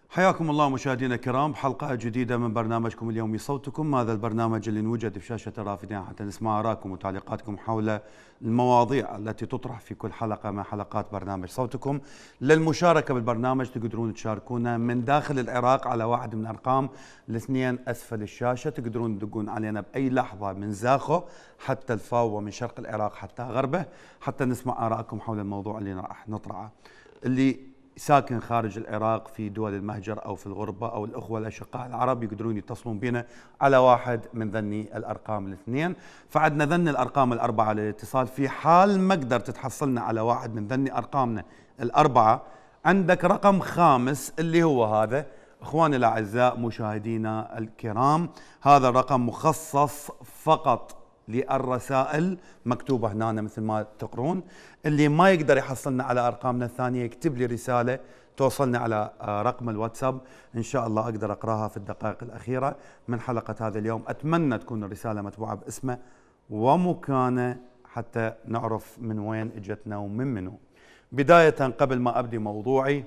حياكم الله مشاهدينا الكرام بحلقة جديدة من برنامجكم اليومي صوتكم. هذا البرنامج اللي نوجد في شاشة الرافدين حتى نسمع آراءكم وتعليقاتكم حول المواضيع التي تطرح في كل حلقة من حلقات برنامج صوتكم. للمشاركة بالبرنامج تقدرون تشاركونا من داخل العراق على واحد من أرقام الاثنين أسفل الشاشة. تقدرون تدقون علينا بأي لحظة من زاخو حتى الفاو ومن شرق العراق حتى غربه حتى نسمع آراءكم حول الموضوع اللي راح نطرحه. اللي ساكن خارج العراق في دول المهجر أو في الغربة أو الأخوة الأشقاء العرب يقدرون يتصلون بنا على واحد من ذني الأرقام الاثنين. فعندنا ذني الأرقام الأربعة للاتصال. في حال ما قدرت تحصلنا على واحد من ذني أرقامنا الأربعة، عندك رقم خامس اللي هو هذا. إخواني الأعزاء مشاهدينا الكرام، هذا الرقم مخصص فقط للرسائل مكتوبة هنا مثل ما تقرون. اللي ما يقدر يحصلنا على أرقامنا الثانية يكتب لي رسالة توصلنا على رقم الواتساب، إن شاء الله أقدر أقراها في الدقائق الأخيرة من حلقة هذا اليوم. أتمنى تكون الرسالة متبوعة باسمه ومكانه حتى نعرف من وين اجتنا ومن منو. بداية قبل ما أبدي موضوعي،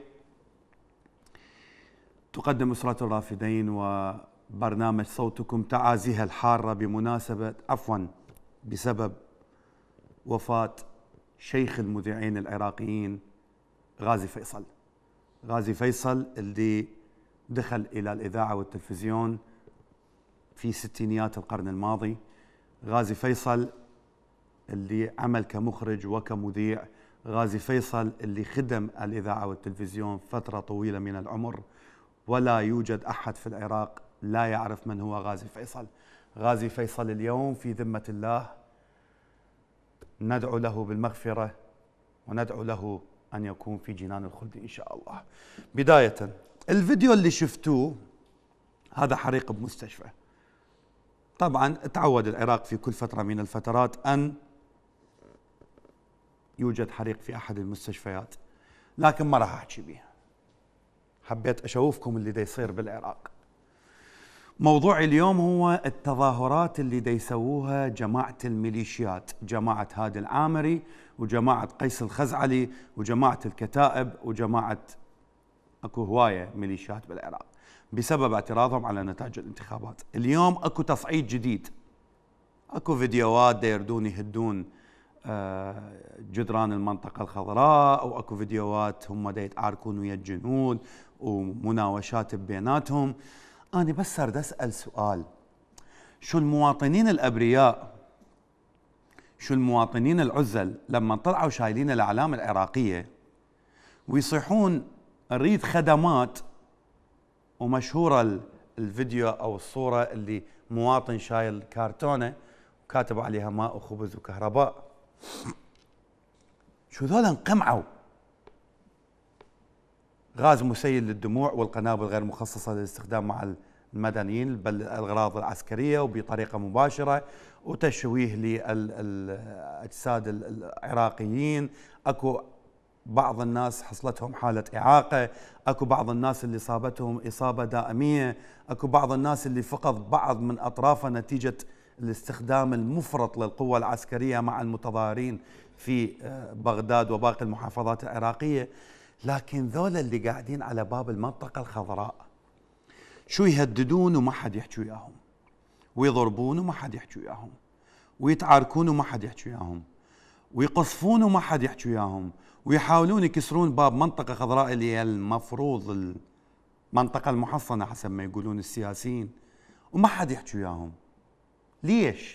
تقدم أسرة الرافدين وبرنامج صوتكم تعازيها الحارة بسبب وفاة شيخ المذيعين العراقيين غازي فيصل. غازي فيصل اللي دخل إلى الإذاعة والتلفزيون في ستينيات القرن الماضي. غازي فيصل اللي عمل كمخرج وكمذيع. غازي فيصل اللي خدم الإذاعة والتلفزيون فترة طويلة من العمر، ولا يوجد أحد في العراق لا يعرف من هو غازي فيصل. غازي فيصل اليوم في ذمة الله، ندعو له بالمغفرة وندعو له أن يكون في جنان الخلد إن شاء الله. بداية، الفيديو اللي شفتوه هذا حريق بمستشفى. طبعا تعود العراق في كل فترة من الفترات أن يوجد حريق في أحد المستشفيات، لكن ما راح أحكي بيه. حبيت أشوفكم اللي دا يصير بالعراق. موضوعي اليوم هو التظاهرات اللي دا يسووها جماعة الميليشيات، جماعة هادي العامري وجماعة قيس الخزعلي وجماعة الكتائب وجماعة اكو هواية ميليشيات بالعراق بسبب اعتراضهم على نتائج الانتخابات. اليوم اكو تصعيد جديد، اكو فيديوهات دا يردون يهدون جدران المنطقة الخضراء، واكو فيديوهات هم دا يتعاركون ويا الجنود ومناوشات بيناتهم. أنا بس أريد أسأل سؤال، شو المواطنين الأبرياء، شو المواطنين العزل لما طلعوا شايلين الأعلام العراقية ويصيحون نريد خدمات، ومشهورة الفيديو أو الصورة اللي مواطن شايل كارتونة وكاتب عليها ماء وخبز وكهرباء، شو ذولا انقمعوا؟ غاز مسيل للدموع والقنابل غير مخصصة للاستخدام مع المدنيين بل الأغراض العسكرية وبطريقة مباشرة، وتشويه للأجساد العراقيين. أكو بعض الناس حصلتهم حالة إعاقة، أكو بعض الناس اللي صابتهم إصابة دائمية، أكو بعض الناس اللي فقد بعض من أطرافه نتيجة الاستخدام المفرط للقوة العسكرية مع المتظاهرين في بغداد وباقي المحافظات العراقية. لكن ذولا اللي قاعدين على باب المنطقة الخضراء شو يهددون وما حد يحكي وياهم، ويضربون وما حد يحكي وياهم، ويتعاركون وما حد يحكي وياهم، ويقصفون وما حد يحكي وياهم، ويحاولون يكسرون باب منطقة خضراء اللي هي المفروض المنطقة المحصنة حسب ما يقولون السياسيين، وما حد يحكي وياهم. ليش؟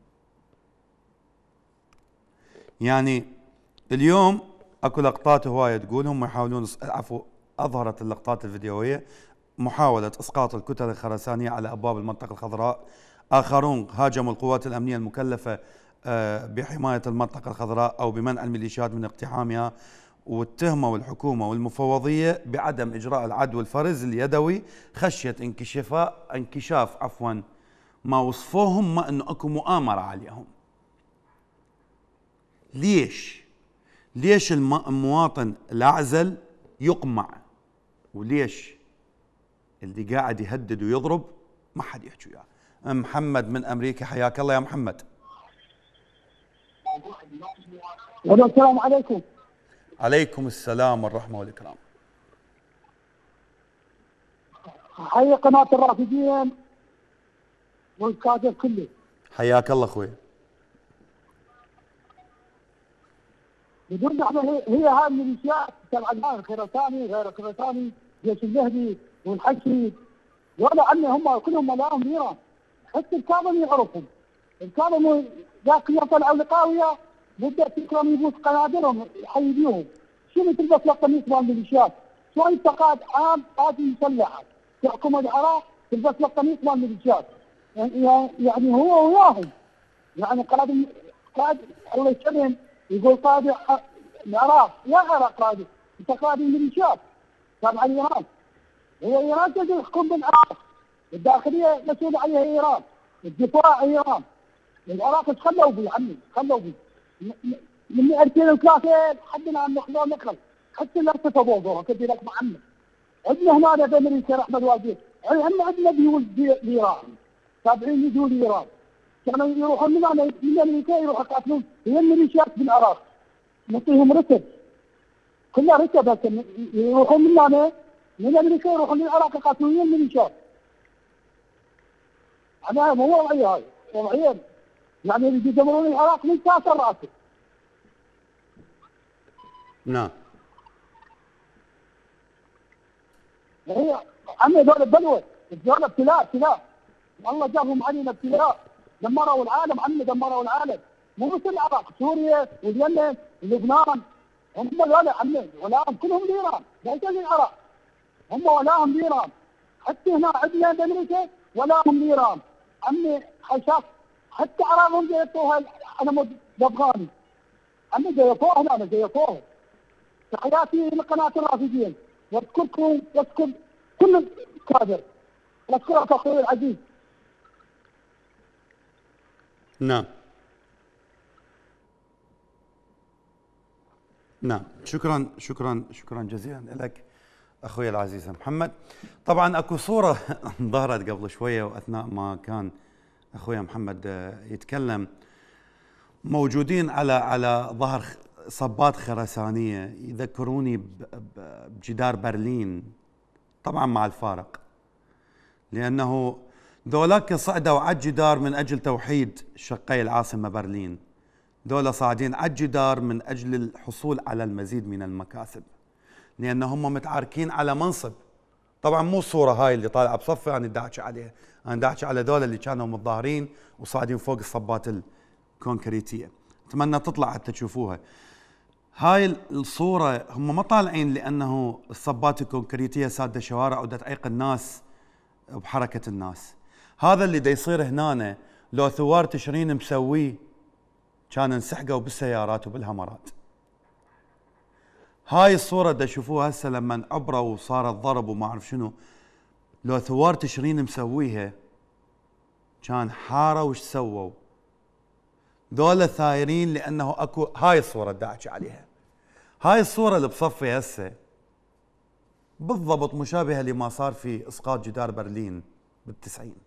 يعني اليوم اكو لقطات هوايه تقول هم يحاولون اظهرت اللقطات الفيديويه محاوله اسقاط الكتل الخرسانيه على ابواب المنطقه الخضراء. اخرون هاجموا القوات الامنيه المكلفه بحمايه المنطقه الخضراء او بمنع الميليشيات من اقتحامها، واتهموا الحكومه والمفوضيه بعدم اجراء العد والفرز اليدوي خشيه انكشاف ما وصفوهم ما انه اكو مؤامره عليهم. ليش المواطن الأعزل يقمع؟ وليش اللي قاعد يهدد ويضرب ما حد يحكي وياه؟ محمد من أمريكا، حياك الله يا محمد. السلام عليكم. عليكم السلام والرحمة والإكرام. حي قناه الرافدين والكادر كله. حياك الله اخوي. بدون احنا هي هاي الميليشيات تبع الان خرساني غير خرساني جيش الزهدي والحشري، ولا عنا هم كلهم ملاهم بايران. حتى الكاظم يعرفهم. الكاظم ذاك اللي طلعوا لقاويه بدأ تكرم يبوس قنادرهم يحيدوهم. شنو تلبس القميص مال الميليشيات؟ شلون انت قائد عام قائد مسلحه تحكم العراق تلبس القميص مال الميليشيات؟ يعني هو وياهم. يعني قائد الله يسلم يقول قائد العراق يا عراق قائد، انت قائد الميليشيات تابع ايران. هو ايران تقدر تحكم بالعراق، الداخليه مسؤول عليها ايران، الدفاع ايران. العراق تخلوا بي عمي تخلوا بي من 2003 لحد الان نخلص حتى لا تتفوقوا كذي لك محمد. عندنا هنا بامريكا احمد واجد عندنا ديول بايران تابعين ديول ايران كانوا يروحون من امريكا يروحوا يقاتلون هي الميليشيات بالعراق نعطيهم رتب كلها رتب بس يروحون من هنا من امريكا يروحون للعراق يقاتلون هي الميليشيات. انا مو وضعيه هاي وضعيه يعني اللي يدمرون العراق من كاسر راسه. نعم. هي عمي دولة بلوى، دولة ابتلاء والله جابهم علينا ابتلاء، دمروا العالم عمي دمروا العالم، مو مثل العراق، سوريا واليمن ولبنان هم ذولا عمي ولاهم كلهم لايران، ليس للعراق. هم ولاهم لايران، حتى هنا عندنا بامريكا ولاهم لايران، عمي حشاك حتى عراقهم جيفوها على مود الافغاني. عمي جيفوها هنا جيفوها. تحياتي لقناة الرافدين واذكركم واذكر كل الكادر واذكرك اخوي العزيز. نعم. نعم، شكرا جزيلا لك اخوي العزيز محمد. طبعا اكو صورة ظهرت قبل شوية واثناء ما كان اخوي محمد يتكلم، موجودين على ظهر صبات خرسانية يذكروني بجدار برلين، طبعا مع الفارق، لأنه ذولاك صعدوا على الجدار من أجل توحيد شقي العاصمة برلين، ذولا صاعدين على الجدار من أجل الحصول على المزيد من المكاسب، لأنهم متعاركين على منصب. طبعا مو الصورة هاي اللي طالعة بصفي أنا داعش عليها، أنا داعش على ذولا اللي كانوا متظاهرين وصاعدين فوق الصبات الكونكريتية. أتمنى تطلع حتى تشوفوها. هاي الصورة هم ما طالعين لأنه الصبات الكونكريتية سادة شوارع ودا تعيق الناس بحركة الناس. هذا اللي دا يصير هنا لو ثوار تشرين مسويه كان انسحقوا بالسيارات وبالهمرات. هاي الصورة دا شوفوها هسه لما عبروا وصار الضرب وما أعرف شنو، لو ثوار تشرين مسويها كان حاروا وش سووا. ذولا ثايرين لأنه أكو هاي الصورة داعش عليها. هاي الصورة اللي بصفي هسه بالضبط مشابهة لما صار في إسقاط جدار برلين بالتسعين.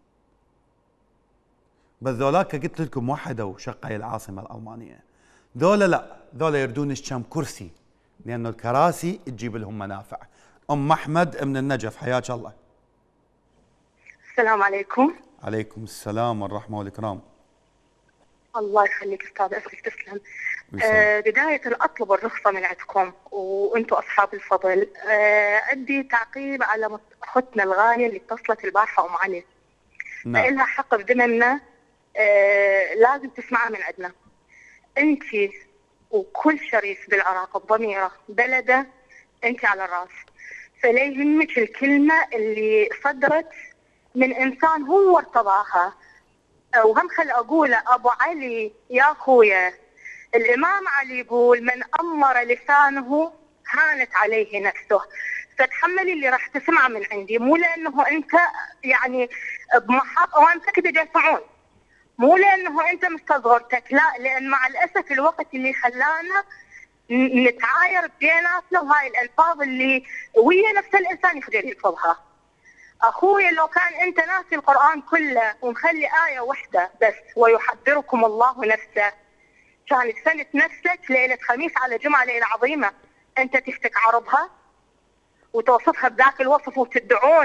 بس ذولاك قلت لكم وحدوا شقي العاصمة الألمانية، ذولا لا، ذولا يردون كم كرسي لأنه الكراسي تجيب لهم منافع. أم أحمد من النجف، حياك الله. السلام عليكم. عليكم السلام والرحمة والإكرام. الله يخليك استاذ، اسمك تسلم. بداية اطلب الرخصة من عندكم وانتم اصحاب الفضل. عندي تعقيب على اختنا الغالية اللي اتصلت البارحة ام علي. نعم. لها حق بدمنا، لازم تسمعها من عندنا. انت وكل شريف بالعراق بضميره بلده انت على الراس، فلا يهمك الكلمة اللي صدرت من انسان هو ارتضاها. وهم خل أقول أبو علي يا أخويا، الإمام علي يقول من أمر لسانه هانت عليه نفسه. فتحملي اللي راح تسمع من عندي، مو لأنه أنت يعني بمحط وأنت كده جاسعون، مو لأنه أنت مستصغرتك، لا، لأن مع الأسف الوقت اللي خلانا نتعاير بيناتنا وهاي الألفاظ اللي ويا نفس الإنسان يقدر يلفظها. أخوي لو كان أنت ناسي القرآن كله ومخلي آية واحدة بس ويحذركم الله نفسه، كانت سنة نفسك ليلة خميس على جمعة ليلة عظيمة أنت تفتك عرضها وتوصفها بذاك الوصف وتدعون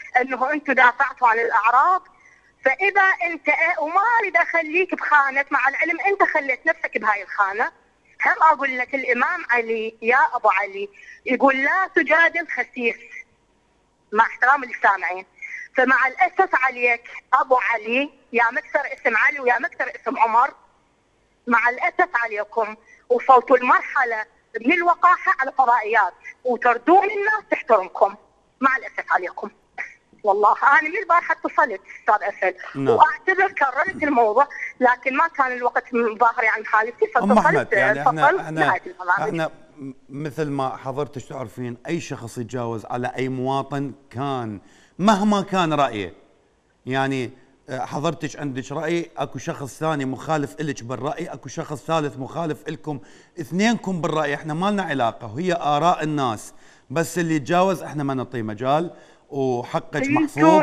انه انتم دافعتوا عن الاعراض. فاذا انت وما اريد اخليك بخانه، مع العلم انت خليت نفسك بهاي الخانه. هم اقول لك الامام علي يا ابو علي يقول لا تجادل خسيس، مع احترام السامعين. فمع الاسف عليك ابو علي يا مكسر اسم علي ويا مكسر اسم عمر، مع الاسف عليكم وصلتوا لمرحله من الوقاحه على فضائيات وتردون الناس تحترمكم. مع الاسف عليكم. والله انا من البارحه اتصلت استاذ اسد واعتذر كررت الموضوع، لكن ما كان الوقت ظاهر يعني حالتي ام احمد. يعني احنا مثل ما حضرتك تعرفين اي شخص يتجاوز على اي مواطن كان مهما كان رايه، يعني حضرتك عندك راي، اكو شخص ثاني مخالف الك بالراي، اكو شخص ثالث مخالف لكم، اثنينكم بالراي، احنا ما لنا علاقه، وهي اراء الناس، بس اللي يتجاوز احنا ما نعطيه مجال وحقك محفوظ.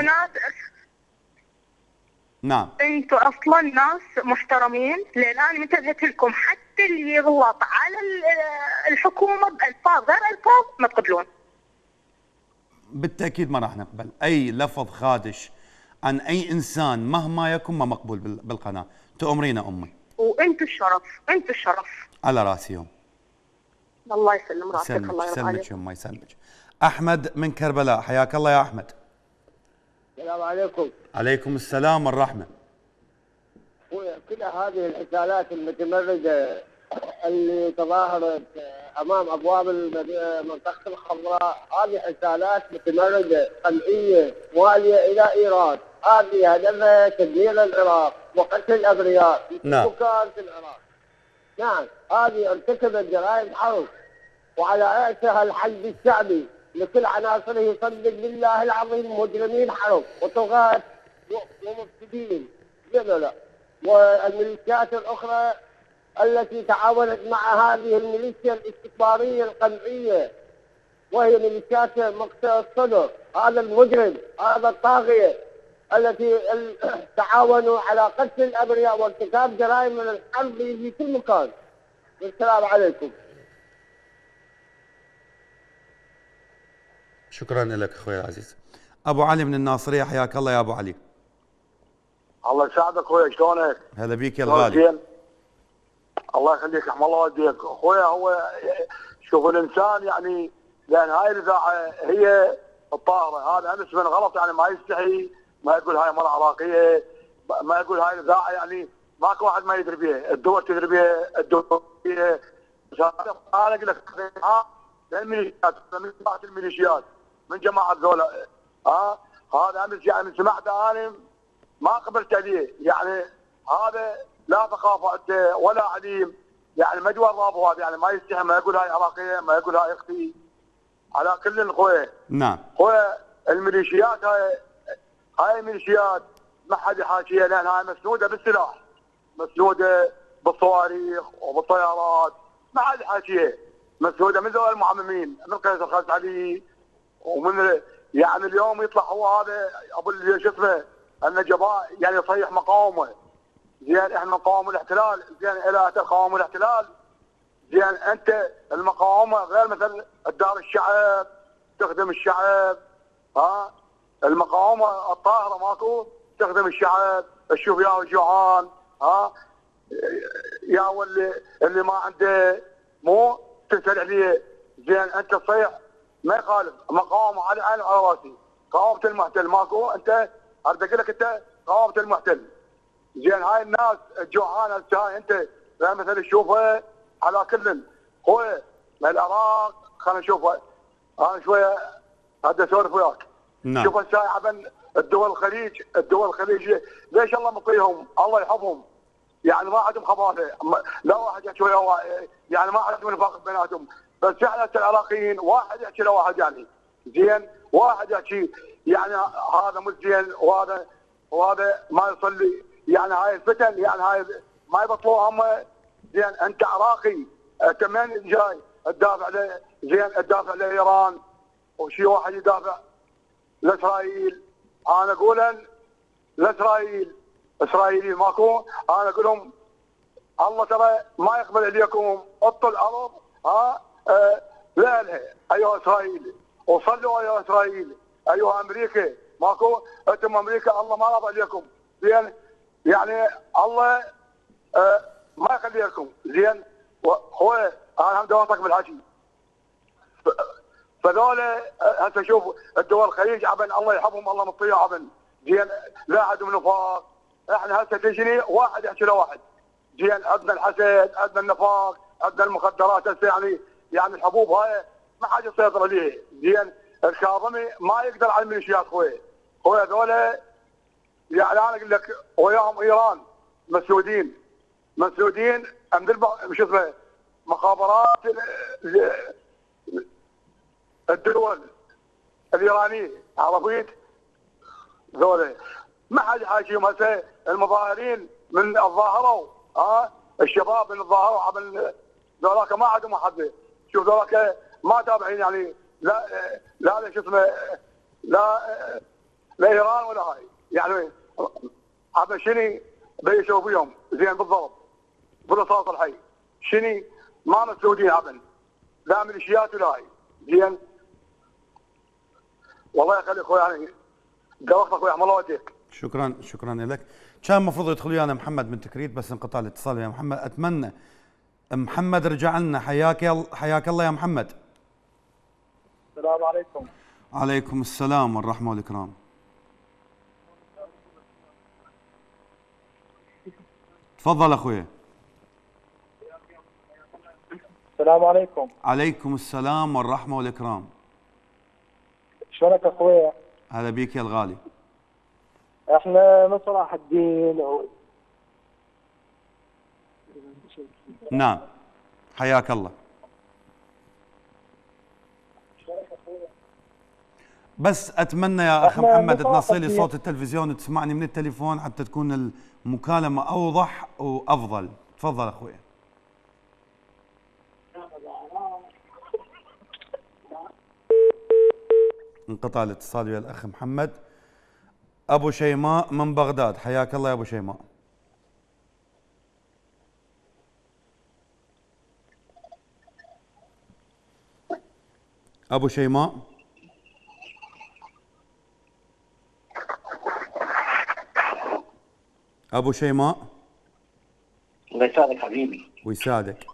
نعم انتوا اصلا ناس محترمين، لان انا انتبهت لكم حتى اللي يغلط على الحكومه بالفاظ غير الفاظ ما تقبلون. بالتاكيد ما راح نقبل اي لفظ خادش عن اي انسان مهما يكن، ما مقبول بالقناه. تؤمرينا امي. وانتوا الشرف، انتوا الشرف. على راسي يوم. الله يسلم راسك. الله يرضى عليك. يسلمك يسلمك. احمد من كربلاء، حياك الله يا احمد. السلام عليكم. عليكم السلام والرحمه. كل هذه الحسالات المتمرده اللي تظاهرت امام ابواب منطقه الخضراء، هذه حسالات متمرده قمعيه مواليه الى ايران، هذه هدفها تدمير العراق وقتل الابرياء في كل مكان في العراق. نعم، هذه ارتكبت جرائم حرب، وعلى راسها الحشد الشعبي لكل عناصره يصدق بالله العظيم مجرمين حرب وطغاة ومفسدين. لا والميليشيات الاخرى التي تعاونت مع هذه الميليشيا الاستكباريه القمعيه، وهي ميليشيات مقتل الصدر، هذا المجرم، هذا الطاغيه التي تعاونوا على قتل الابرياء وارتكاب جرائم من الحرب في كل مكان. والسلام عليكم. شكرا لك اخوي العزيز. ابو علي من الناصريه، حياك الله يا ابو علي. الله يساعدك اخوي، شلونك؟ هلا بيك يا الغالي. الله يخليك، رحم الله والديك اخويا. هو شوف الانسان يعني، لان هاي الاذاعه هي الطاهره، هذا امس من غلط يعني ما يستحي ما يقول هاي مرة عراقيه، ما يقول هاي الاذاعه، يعني ماكو واحد ما يدري بها، الدول تدري بها، الدول بها. انا اقول لك الميليشيات من جماعه الميليشيات من جماعه ذولا، هذا امس يعني سمعته انا ما قبلت عليه، يعني هذا لا ثقافه عنده ولا عليم، يعني مجوى الرابط هذا، يعني ما يستحي ما يقول هاي عراقيه، ما يقول هاي اختي. على كل اخويا. نعم. اخويا الميليشيات هاي الميليشيات ما حد يحاكيها، لان هاي مسنوده بالسلاح، مسنوده بالصواريخ وبالطيارات، ما حد يحاكيها، مسنوده من ذول المعممين، من قيصر خالد علي، ومن يعني اليوم يطلع هو هذا ابو اللي شو اسمه النجباء، يعني يصيح مقاومه. زين احنا نقاوم الاحتلال، زين الى تقاوم الاحتلال، زين انت المقاومه غير مثل الدار الشعب تخدم الشعب، المقاومه الطاهره ماكو تخدم الشعب، تشوف يا الجوعان، يا اللي ما عنده مو تسال عليه، زين انت تصيح ما يخالف، مقاومه على عيني وعلى راسي، قاومه المحتل ماكو، انت اريد اقول لك انت قاومه المحتل. زين هاي الناس الجوعانه هاي انت مثلا تشوفها على كل هو العراق. خلينا نشوفها انا شويه هذا اسولف وياك. نعم. شوف هسه عبن الدول الخليج، الدول الخليجيه ليش الله مطيهم؟ الله يحفظهم، يعني ما عندهم خباثه، لا واحد يحكي ويا يعني ما عندهم نفاق بيناتهم، بس فعلا العراقيين واحد يحكي لواحد، يعني زين واحد يحكي يعني هذا مش زين وهذا ما يصلي، يعني هاي الفتن يعني هاي ما يبطلوها هم. زين انت عراقي انت من جاي تدافع زين تدافع لايران وشي واحد يدافع لاسرائيل؟ انا اقول لاسرائيل اسرائيليين ماكو، انا اقول لهم الله ترى ما يقبل عليكم، اطوا الارض لا ايها اسرائيل، وصلوا ايها اسرائيل، ايها امريكا ماكو انتم امريكا الله ما راضي عليكم زين يعني الله ما يخلي لكم زين اخوي انا هم دوامتك بالحكي فذولا هسه شوف الدول الخليج عبن الله يحفظهم الله مطيه عبن زين لا عندهم نفاق احنا هسه تجيني واحد يحكي لواحد زين عندنا الحسد عندنا النفاق عندنا المخدرات هسه يعني الحبوب هاي ما حد يسيطر عليه زين الكاظمي ما يقدر على الميليشيات خوي هذولا يعني انا اقول لك وياهم ايران مسعودين شو اسمه مخابرات الدول الايرانيه عرفت ذولا ما حد حاكيهم هسه المظاهرين من تظاهروا الشباب من تظاهروا عمل ذولاك ما عندهم حد شوف ذولاك ما تابعين يعني لا شو اسمه لا ايران ولا هاي يعني عبا شني بيشوا فيهم زين بالضبط بالرصاص الحي شني ما مسعودين عبن لا ميليشيات ولا هاي زين والله يخليك اخوي يعني قوقتك اخوي احمد الله وجهك شكرا لك. كان المفروض يدخل ويانا محمد من تكريت بس انقطع الاتصال يا محمد. اتمنى محمد رجع لنا. حياك الله يا محمد. السلام عليكم. عليكم السلام والرحمه والاكرام. تفضل اخوي. السلام عليكم. عليكم السلام والرحمه والاكرام. شلونك اخويا؟ هلا بيك يا الغالي. احنا من صلاح الدين نعم حياك الله. بس اتمنى يا اخ محمد تنصي لي صوت التلفزيون وتسمعني من التليفون حتى تكون المكالمه اوضح وافضل. تفضل اخوي. انقطع الاتصال ويا الاخ محمد. ابو شيماء من بغداد. حياك الله يا ابو شيماء. ابو شيماء. ابو شيماء. الله يسعدك حبيبي. ويسعدك.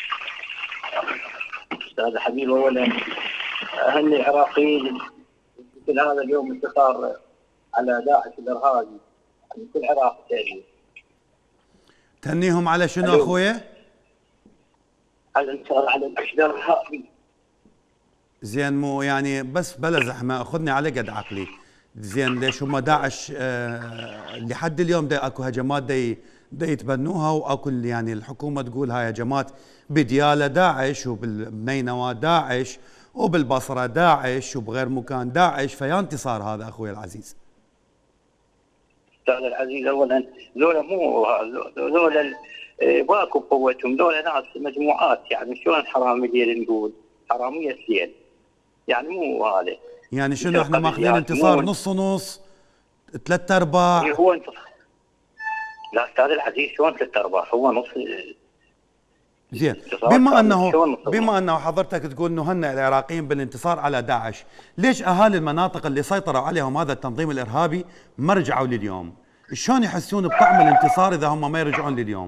استاذ حبيبي اولا اهني العراقيين مثل هذا اليوم انتصار على داعش الارهابي في العراق تقريبا. تهنيهم على شنو اخويا؟ على الانتصار على داعش الارهابي. زين مو يعني بس بلا زحمه خذني على قد عقلي. زين ليش هم داعش لحد اليوم اكو هجمات يتبنوها واكو يعني الحكومه تقول هاي هجمات بدياله داعش وبالنينوى داعش وبالبصره داعش وبغير مكان داعش فيا انتصار هذا اخوي العزيز. استاذ العزيز اولا ذولا باكو قوتهم ذولا ناس مجموعات يعني شلون حراميه اللي نقول حراميه السيل يعني مو هذا يعني شنو احنا ماخذين انتصار نص ونص 3/4 هو انتصار. لا استاذ العزيز شلون 3/4 هو نص. زين بما انه حضرتك تقول انه هنأ العراقيين بالانتصار على داعش، ليش اهالي المناطق اللي سيطروا عليهم هذا التنظيم الارهابي ما رجعوا لليوم؟ شلون يحسون بطعم الانتصار اذا هم ما يرجعون لليوم؟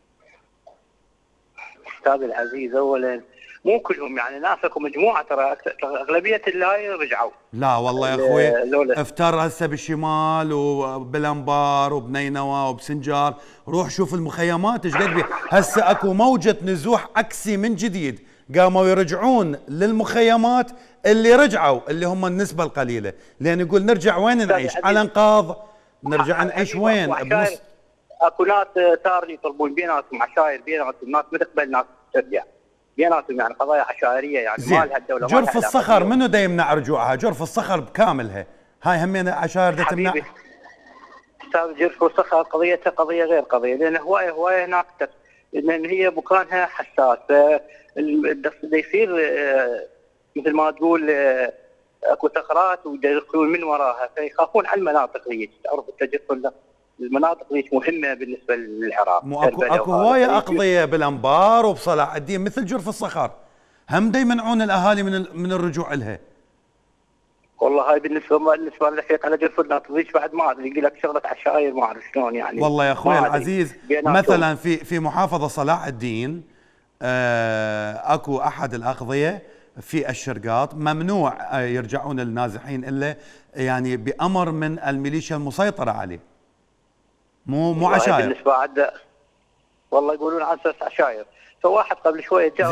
استاذ العزيز اولا مو كلهم يعني ناس اكو مجموعه ترى اغلبيه اللي رجعوا. لا والله يا اخوي افتر هسه بالشمال وبالانبار وبنينوى وبسنجار، روح شوف المخيمات ايش قد هسه اكو موجه نزوح عكسي من جديد، قاموا يرجعون للمخيمات اللي رجعوا اللي هم النسبه القليله، لان يقول نرجع وين نعيش؟ على انقاض نرجع نعيش وين؟ بنص اكو ناس تاري يطلبون بيناتهم عشائر بيناتهم ناس ما تقبل ناس ترجع بيناتهم يعني قضايا عشائريه يعني ما لها الدوله. جرف الصخر منو دا يمنع رجوعها؟ جرف الصخر بكاملها هاي همين عشائر دا تمنع. استاذ جرف الصخر قضيتها قضيه غير قضيه لان هوايه هناك لان هي مكانها حساس دا يصير مثل ما تقول اكو ثغرات ويدخلون من وراها فيخافون على المناطق ذيك. تعرف التجسس المناطق ذيك مهمه بالنسبه للعراق. اكو هوايه اقضيه بالانبار وبصلاح الدين مثل جرف الصخر هم دا يمنعون الاهالي من الرجوع لها. والله هاي بالنسبه للحقيقه على جرف لا تضيش بعد ما ادري، يقول لك شغله عشاير ما اعرف شلون يعني. والله يا اخوي ما أدري. العزيز، بيناتهم. مثلا في محافظه صلاح الدين اكو احد الاقضيه في الشرقاط ممنوع يرجعون النازحين الا يعني بامر من الميليشيا المسيطره عليه، مو والله عشاير. بالنسبه عد والله يقولون على اساس عشاير. فواحد قبل شويه تجاوز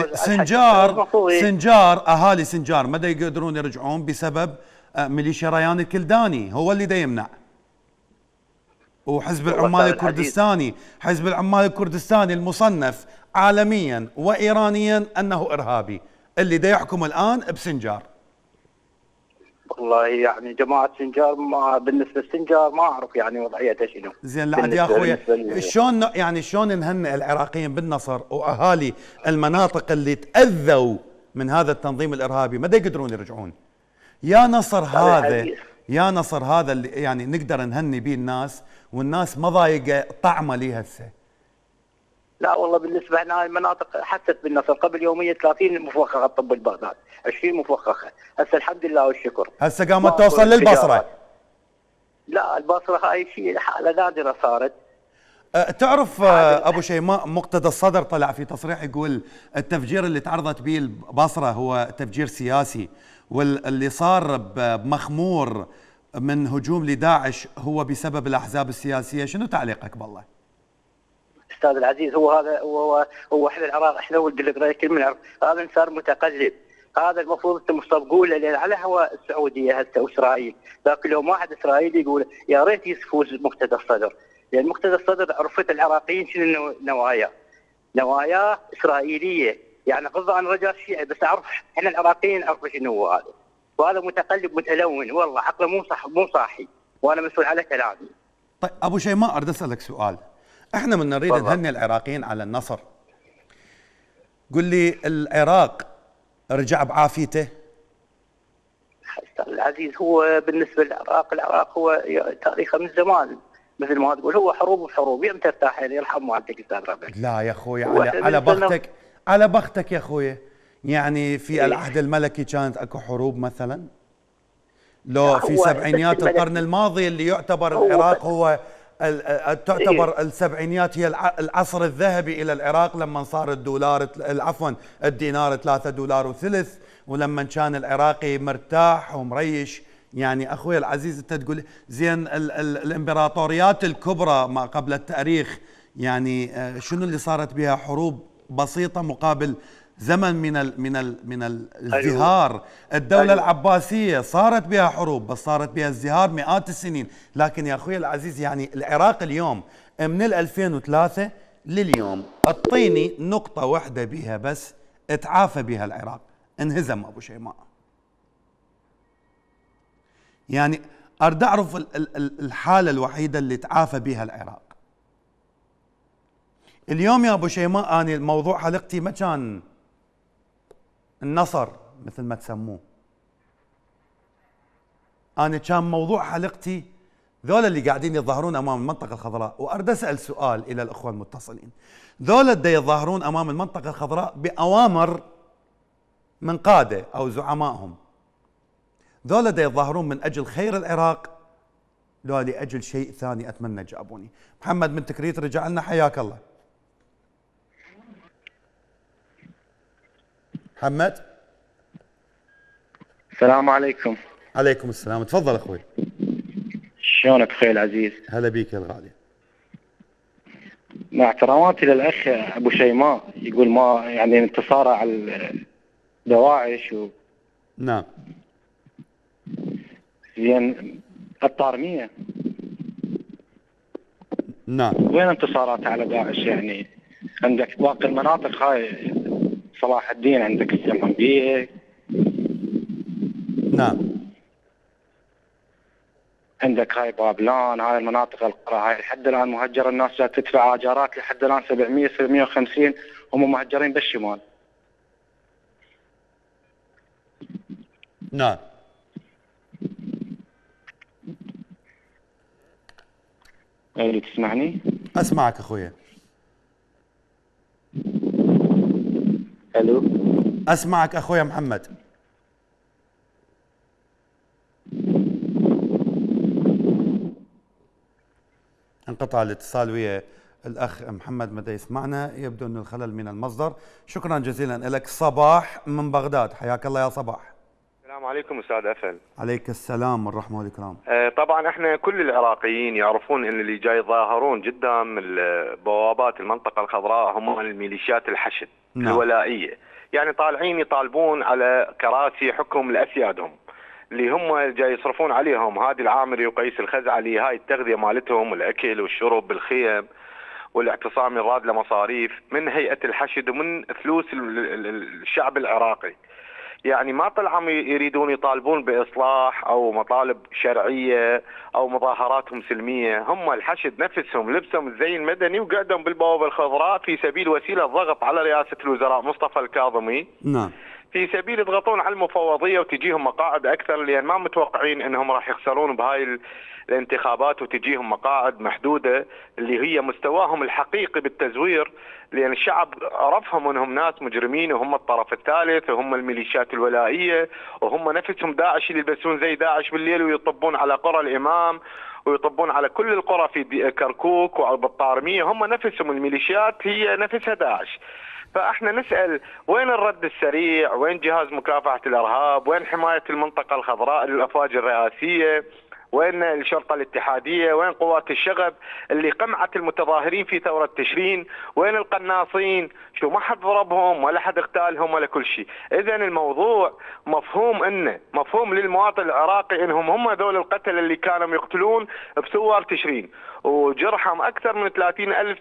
سنجار اهالي سنجار ما دا يقدرون يرجعون بسبب ميليشيا ريان الكلداني هو اللي دا يمنع. وحزب العمال الكردستاني، حزب العمال الكردستاني المصنف عالميا وايرانيا انه ارهابي، اللي دا يحكم الان بسنجار. والله يعني جماعه سنجار ما بالنسبه لسنجار ما اعرف يعني وضعيتها شنو. زين لعد يا اخوي شلون نهنئ العراقيين بالنصر واهالي المناطق اللي تاذوا من هذا التنظيم الارهابي ما دا يقدرون يرجعون. يا نصر هذا اللي يعني نقدر نهني به الناس والناس ما ضايقه طعمه لي هسه. لا والله بالنسبه لنا المناطق حست بالنصر قبل يوميه 30 مفخخه طب بغداد 20 مفخخه، هسه الحمد لله والشكر. هسه قامت توصل للبصره. لا البصره هاي شيء حاله نادره صارت. تعرف ابو شيماء مقتدى الصدر طلع في تصريح يقول التفجير اللي تعرضت به البصره هو تفجير سياسي، واللي صار بمخمور من هجوم لداعش هو بسبب الاحزاب السياسيه. شنو تعليقك بالله؟ استاذ العزيز هو احنا العراق احنا ولد القريه كل من يعرف هذا انسان متقلب. هذا المفروض انتم مصدقون لان على هواء السعوديه هسه واسرائيل، لكن لو واحد اسرائيلي يقول يا ريت يفوز مقتدى الصدر، لان مقتدى الصدر عرفت العراقيين شنو نواياه اسرائيليه، يعني غض عن رجال الشيعي، بس اعرف احنا العراقيين نعرف شنو هو هذا، وهذا متقلب متلون والله عقله مو صاحي، وانا مسؤول على كلامي. طيب ابو شيماء اريد اسالك سؤال، احنا من نريد نهني العراقيين على النصر، قل لي العراق رجع بعافيته؟ استاذ العزيز هو بالنسبه العراق هو تاريخه من زمان مثل ما تقول، هو حروب وحروب، يمتى ارتاح يرحم والديك استاذ ربيع. لا يا اخوي على بختك يا اخوي، يعني في العهد الملكي كانت اكو حروب مثلا؟ لو في سبعينيات القرن الماضي اللي يعتبر العراق هو تعتبر السبعينيات هي العصر الذهبي الى العراق، لما صار الدينار 3 دولار وثلث، ولما كان العراقي مرتاح ومريش. يعني اخوي العزيز انت تقول زين الامبراطوريات الكبرى ما قبل التاريخ يعني شنو اللي صارت بها حروب بسيطه مقابل زمن من الازدهار. الدولة العباسية صارت بها حروب بس صارت بها ازدهار مئات السنين. لكن يا اخوي العزيز يعني العراق اليوم من 2003 لليوم اعطيني نقطة واحدة بها بس اتعافى بها العراق، انهزم ابو شيماء. يعني اريد اعرف الحالة الوحيدة اللي تعافى بها العراق. اليوم يا ابو شيماء اني الموضوع حلقتي ما كان النصر مثل ما تسموه، أنا كان موضوع حلقتي ذولا اللي قاعدين يظهرون أمام المنطقة الخضراء. وأريد أسأل سؤال إلى الأخوة المتصلين، ذولا اللي يظهرون أمام المنطقة الخضراء بأوامر من قادة أو زعمائهم، ذولا اللي يظهرون من أجل خير العراق لو لأجل شيء ثاني؟ أتمنى تجاوبوني. محمد من تكريت رجع لنا، حياك الله. محمد السلام عليكم. عليكم السلام، تفضل اخوي. شلونك اخوي العزيز؟ هلا بيك يا الغالي. مع احتراماتي للاخ ابو شيماء، يقول ما يعني انتصاره على دواعش نعم. زين الطارمية نعم. وين انتصارات على داعش؟ يعني عندك باقي المناطق هاي صلاح الدين، عندك السمنبيه، نعم، عندك هاي بابلان، هاي المناطق القرى هاي لحد الان مهجره، الناس جات تدفع اجارات لحد الان 700 750 هم مهجرين بالشمال. نعم. اللي تسمعني؟ اسمعك اخويا. الو. اسمعك اخويا محمد. انقطع الاتصال ويا الأخ محمد مدى يسمعنا، يبدو أن الخلل من المصدر. شكرا جزيلا لك. صباح من بغداد، حياك الله يا صباح. السلام عليكم أستاذ أفل. عليك السلام والرحمة والإكرام. طبعا احنا كل العراقيين يعرفون ان اللي جاي يظاهرون قدام بوابات المنطقة الخضراء هم الميليشيات الحشد الولائية، يعني طالعين يطالبون على كراسي حكم لأسيادهم اللي هم جاي يصرفون عليهم. هادي العامري وقيس الخزعلي هاي التغذية مالتهم والأكل والشرب بالخيم والاعتصام يراد لمصاريف من هيئة الحشد ومن فلوس الشعب العراقي. يعني ما طلعوا يريدون يطالبون بإصلاح أو مطالب شرعية أو مظاهراتهم سلمية. هم الحشد نفسهم لبسهم الزي المدني وقعدهم بالبوابة الخضراء في سبيل وسيلة ضغط على رئاسة الوزراء مصطفى الكاظمي. نعم. في سبيل يضغطون على المفوضية وتجيهم مقاعد أكثر، لأن ما متوقعين أنهم راح يخسرون بهاي الانتخابات وتجيهم مقاعد محدودة اللي هي مستواهم الحقيقي بالتزوير، لأن الشعب عرفهم أنهم ناس مجرمين وهم الطرف الثالث وهم الميليشيات الولائية وهم نفسهم داعش اللي يلبسون زي داعش بالليل ويطبون على قرى الإمام ويطبون على كل القرى في كركوك وبالطارمية. هم نفسهم الميليشيات هي نفسها داعش. فاحنا نسأل وين الرد السريع؟ وين جهاز مكافحة الارهاب؟ وين حماية المنطقة الخضراء للافواج الرئاسية؟ وين الشرطة الاتحادية؟ وين قوات الشغب اللي قمعت المتظاهرين في ثورة تشرين؟ وين القناصين؟ شو ما حد ضربهم ولا حد اغتالهم ولا كل شيء. اذا الموضوع مفهوم للمواطن العراقي انهم هم ذول القتل اللي كانوا يقتلون بثوار تشرين وجرحهم اكثر من 30,000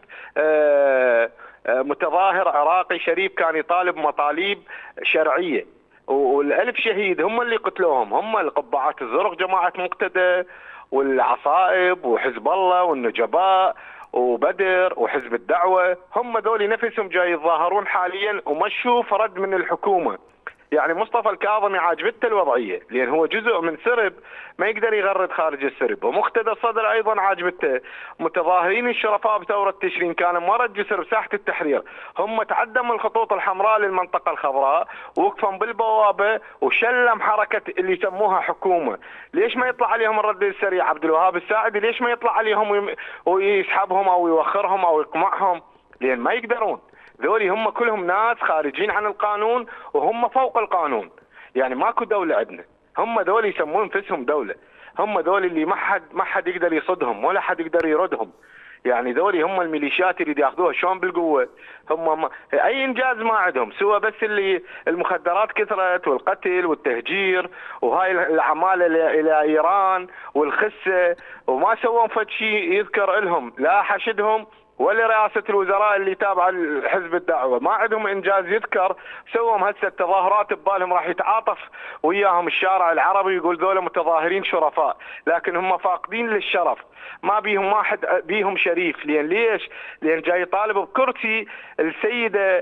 متظاهر عراقي شريف كان يطالب مطالب شرعية، والألف شهيد هم اللي قتلوهم. هم القبعات الزرق جماعة مقتدى والعصائب وحزب الله والنجباء وبدر وحزب الدعوة، هم ذولي نفسهم جاي يتظاهرون حاليا وما نشوف رد من الحكومة. يعني مصطفى الكاظمي عاجبته الوضعية لأن هو جزء من سرب ما يقدر يغرد خارج السرب، ومقتدى الصدر أيضا عاجبته. متظاهرين الشرفاء بثورة تشرين كانوا مرة جسر بساحة التحرير، هم تعدموا الخطوط الحمراء للمنطقة الخضراء ووقفهم بالبوابة وشلم حركة اللي يسموها حكومة. ليش ما يطلع عليهم الرد السريع؟ عبد الوهاب الساعدي ليش ما يطلع عليهم ويسحبهم أو يوخرهم أو يقمعهم؟ لأن ما يقدرون. ذولي هم كلهم ناس خارجين عن القانون وهم فوق القانون، يعني ماكو دولة عندنا. هم ذولي يسمون انفسهم دولة، هم ذولي اللي ما حد يقدر يصدهم ولا حد يقدر يردهم. يعني ذولي هم الميليشيات اللي ياخذوها شلون بالقوة. هم اي انجاز ما عندهم سوى بس اللي المخدرات كثرت والقتل والتهجير وهاي العمالة الى ايران والخسة، وما سووا فد شيء يذكر لهم لا حشدهم ولا رئاسة الوزراء اللي تابعة لحزب الدعوة. ما عندهم إنجاز يذكر. سوهم هسه التظاهرات ببالهم راح يتعاطف وياهم الشارع العربي يقول ذولا متظاهرين شرفاء، لكن هم فاقدين للشرف. ما بيهم واحد بيهم شريف. لأن ليش؟ لأن جاي يطالب بكرسي السيدة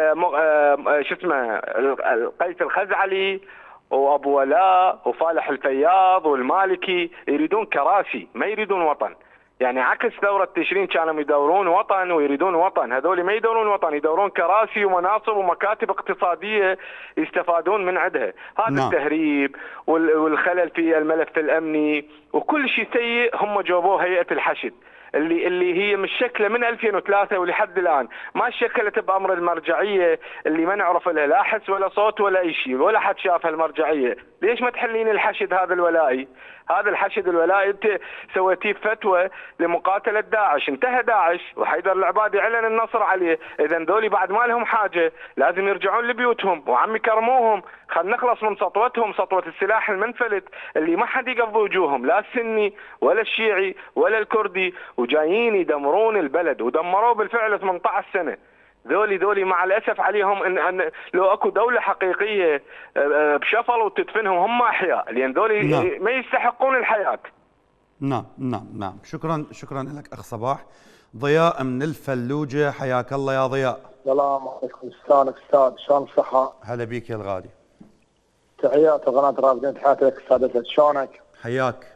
شو اسمه قيس الخزعلي وأبو ولاء وفالح الفياض والمالكي. يريدون كراسي ما يريدون وطن. يعني عكس ثورة تشرين كانوا يدورون وطن ويريدون وطن، هذول ما يدورون وطن، يدورون كراسي ومناصب ومكاتب اقتصادية يستفادون من عندها. هذا التهريب والخلل في الملف الأمني وكل شيء سيء هم جابوه هيئة الحشد اللي هي مشكلة من 2003 ولحد الآن ما شكلت بأمر المرجعية اللي ما نعرف لها لا حس ولا صوت ولا أي شيء ولا حد شاف المرجعية. ليش ما تحلين الحشد هذا الولائي؟ هذا الحشد الولائي انت سويتيه فتوى لمقاتلة داعش، انتهى داعش وحيدر العبادي اعلن النصر عليه. اذا ذولي بعد ما لهم حاجة لازم يرجعون لبيوتهم وعم يكرموهم. خلينا نخلص من سطوتهم، سطوة السلاح المنفلت اللي ما حد يقف بوجوههم لا السني ولا الشيعي ولا الكردي، وجايين يدمرون البلد ودمروه بالفعل 18 سنة. ذولي مع الأسف عليهم إن لو أكو دولة حقيقية بشفل وتدفنهم هم أحياء، لأن ذولي ما يستحقون الحياة. نعم. شكرا لك أخ صباح. ضياء من الفلوجة، حياك الله يا ضياء. السلام عليكم. أستاذ شلون الصحة؟ هلا بيك يا الغالي. تحياتي قناة رافدين، تحياتي لك أستاذ شلونك؟ حياك.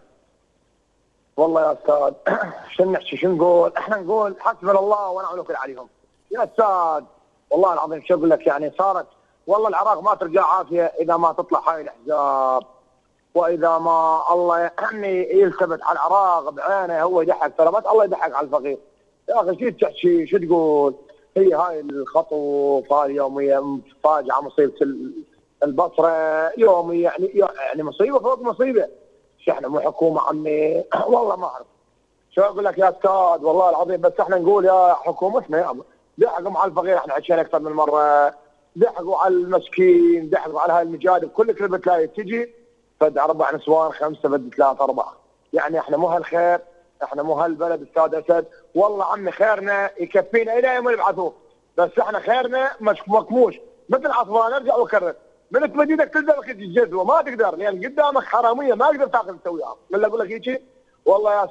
والله يا أستاذ شو نحكي شو نقول؟ احنا نقول حسبنا الله ونعم الوكيل عليهم. يا أستاذ والله العظيم شو أقول لك، يعني صارت والله العراق ما ترجع عافية إذا ما تطلع هاي الأحزاب واذا ما الله يعني يلتفت على العراق بعينه هو يضحك سلامات الله يضحك على الفقير. يا اخي شو تحكي شو تقول؟ هي هاي الخطوف هاي يوميا فاجعه مصيبه البصره يومي يعني مصيبه فوق مصيبه. شو احنا مو حكومه عمي والله ما اعرف شو اقول لك يا استاذ والله العظيم. بس احنا نقول يا حكومتنا يا ضحكوا على الفقير. احنا حكينا اكثر من مره ضحكوا على المسكين ضحكوا على هاي المجادب كل كلمه تلاقي تجي فد 4 نسوان 5 فد 3 4. يعني احنا مو هالخير احنا مو هالبلد استاذ اسد. والله عمي خيرنا يكفينا الى يوم يبعثوه. بس احنا خيرنا مكموش مثل عصفان. ارجع واكرر من تمد ايدك تلزمك الجزوه ما تقدر لان قدامك حراميه ما تقدر تاخذ تسويها. الا اقول لك هيك والله يا